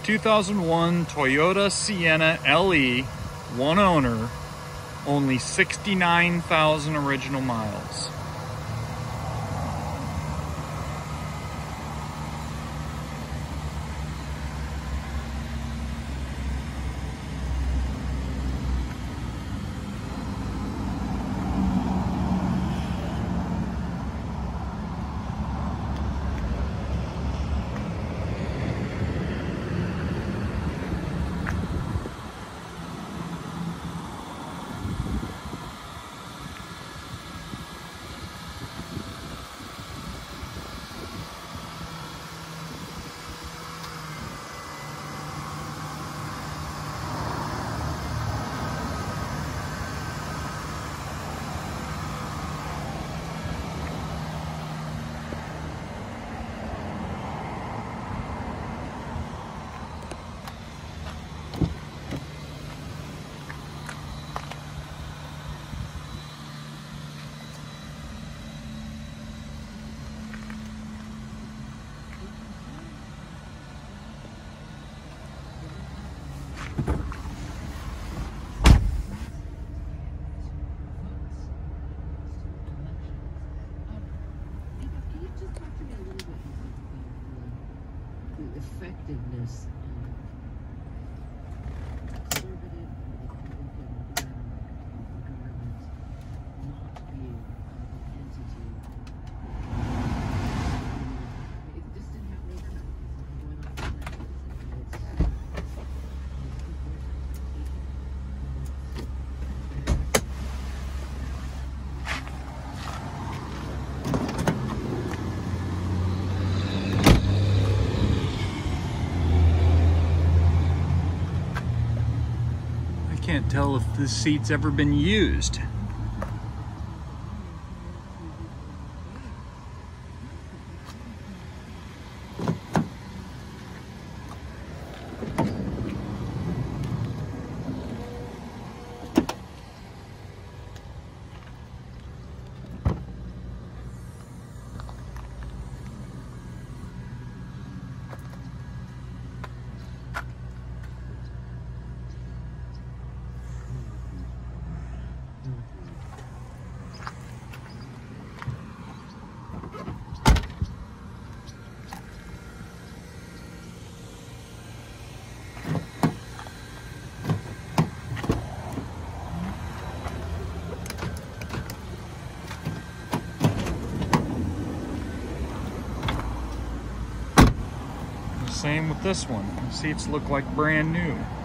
2001 Toyota Sienna LE, one owner, only 69,000 original miles. Effectiveness of conservative government not being an entity. It just didn't happen overnight. It's been going on for decades. Can't tell if this seat's ever been used. Same with this one. The seats look like brand new.